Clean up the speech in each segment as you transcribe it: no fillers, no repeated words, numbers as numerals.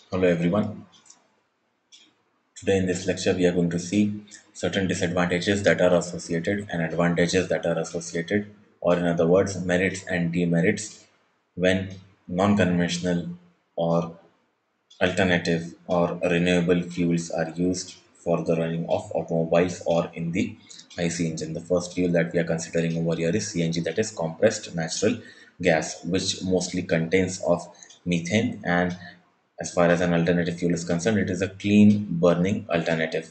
Hello everyone. Today in this lecture we are going to see certain disadvantages that are associated and advantages that are associated, or in other words merits and demerits, when non-conventional or alternative or renewable fuels are used for the running of automobiles or in the IC engine. The first fuel that we are considering over here is CNG, that is compressed natural gas, which mostly contains of methane, and as far as an alternative fuel is concerned, it is a clean burning alternative.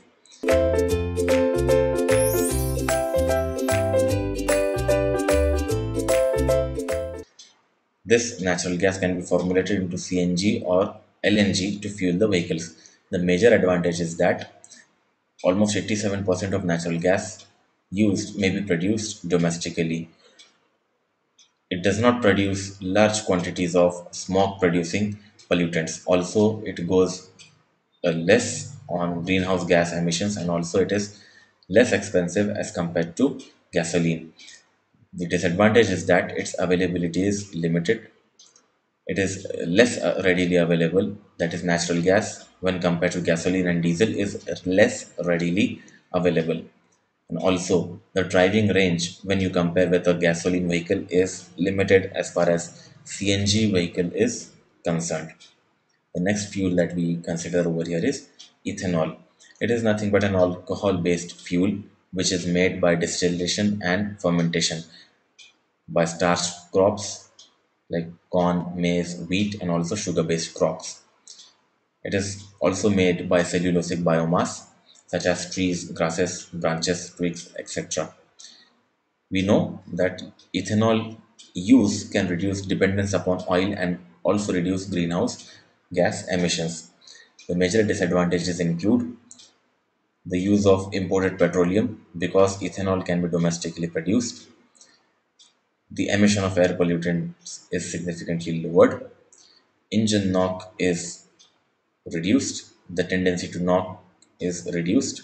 This natural gas can be formulated into CNG or LNG to fuel the vehicles. The major advantage is that almost 87% of natural gas used may be produced domestically. It does not produce large quantities of smoke producing pollutants. Also, it goes less on greenhouse gas emissions, and also it is less expensive as compared to gasoline. The disadvantage is that its availability is limited. It is less readily available, that is natural gas when compared to gasoline, and diesel is less readily available. And also the driving range when you compare with a gasoline vehicle is limited as far as CNG vehicle is concerned. The next fuel that we consider over here is ethanol. It is nothing but an alcohol based fuel which is made by distillation and fermentation by starch crops like corn, maize, wheat, and also sugar based crops. It is also made by cellulosic biomass such as trees, grasses, branches, twigs, etc. We know that ethanol use can reduce dependence upon oil and also reduce greenhouse gas emissions. The major disadvantages include the use of imported petroleum because ethanol can be domestically produced. The emission of air pollutants is significantly lowered. Engine knock is reduced. The tendency to knock is reduced.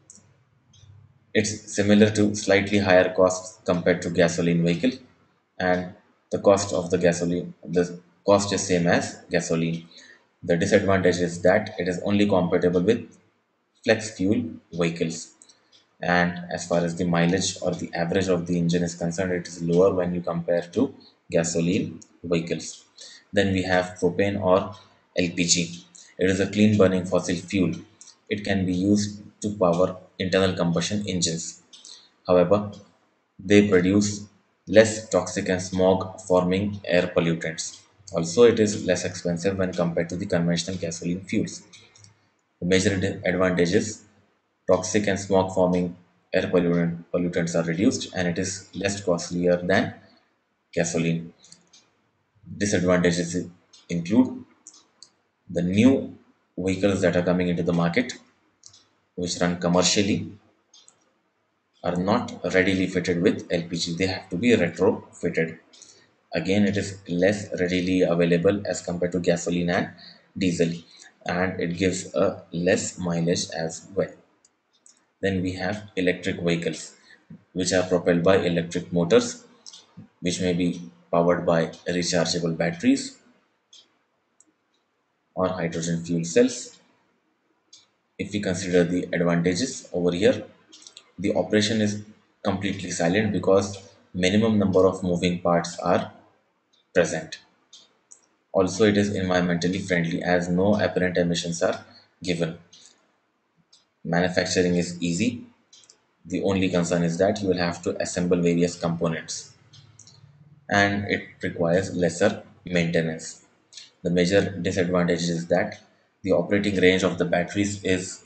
It's similar to slightly higher costs compared to gasoline vehicle, and the cost is same as gasoline. The disadvantage is that it is only compatible with flex fuel vehicles, and as far as the mileage or the average of the engine is concerned, it is lower when you compare to gasoline vehicles. Then we have propane or LPG. It is a clean burning fossil fuel. It can be used to power internal combustion engines. However, they produce less toxic and smog forming air pollutants. Also, it is less expensive when compared to the conventional gasoline fuels. The major advantages: toxic and smog forming pollutants are reduced, and it is less costlier than gasoline. Disadvantages include the new vehicles that are coming into the market, which run commercially, are not readily fitted with LPG. They have to be retrofitted. Again, it is less readily available as compared to gasoline and diesel, and it gives a less mileage as well. Then we have electric vehicles, which are propelled by electric motors, which may be powered by rechargeable batteries or hydrogen fuel cells. If we consider the advantages over here, the operation is completely silent because minimum number of moving parts are present. Also, it is environmentally friendly as no apparent emissions are given. Manufacturing is easy. The only concern is that you will have to assemble various components, and it requires lesser maintenance. The major disadvantage is that the operating range of the batteries is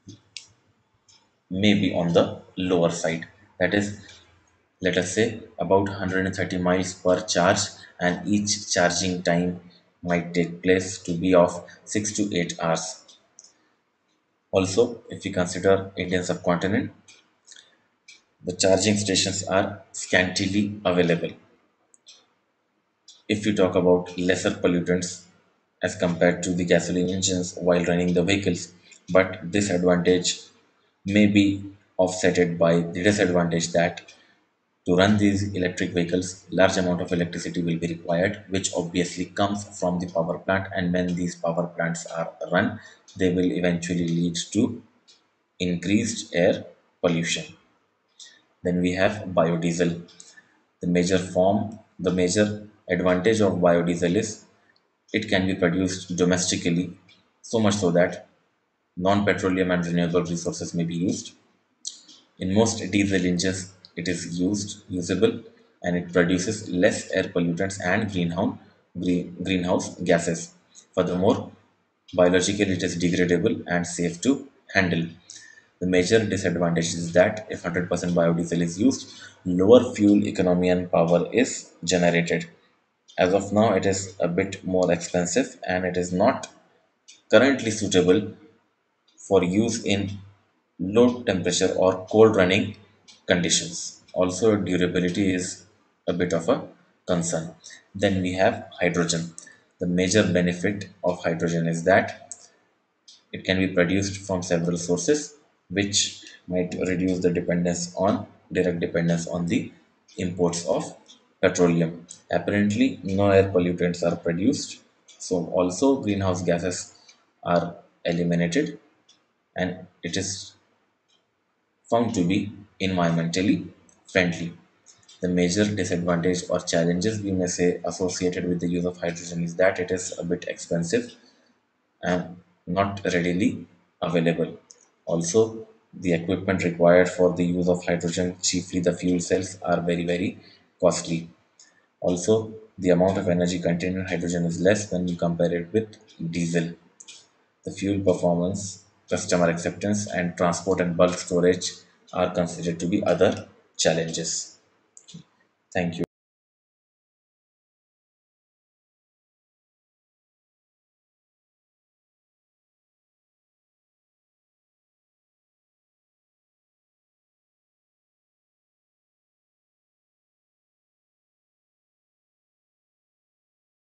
maybe on the lower side. That is, let us say about 130 miles per charge, and each charging time might take place to be of 6 to 8 hours. Also, if we consider Indian subcontinent, the charging stations are scantily available. If we talk about lesser pollutants as compared to the gasoline engines while running the vehicles, but this advantage may be offsetted by the disadvantage that To run these electric vehicles, large amount of electricity will be required, which obviously comes from the power plant. And when these power plants are run, they will eventually lead to increased air pollution. Then we have biodiesel. The major advantage of biodiesel is it can be produced domestically, so much so that non-petroleum and renewable resources may be used. In most diesel engines, it is usable, and it produces less air pollutants and greenhouse gases. Furthermore, biologically it is degradable and safe to handle. The major disadvantage is that if 100% biodiesel is used, lower fuel economy and power is generated. As of now, it is a bit more expensive and it is not currently suitable for use in low temperature or cold running conditions. Also, durability is a bit of a concern. Then we have hydrogen. The major benefit of hydrogen is that it can be produced from several sources, which might reduce the direct dependence on the imports of petroleum. Apparently, no air pollutants are produced, so also greenhouse gases are eliminated, and it is found to be environmentally friendly. The major disadvantage or challenges we may say associated with the use of hydrogen is that it is a bit expensive and not readily available. Also, the equipment required for the use of hydrogen, chiefly the fuel cells, are very costly. Also, the amount of energy contained in hydrogen is less when you compare it with diesel. The fuel performance, customer acceptance, and transport and bulk storage are considered to be other challenges. Thank you.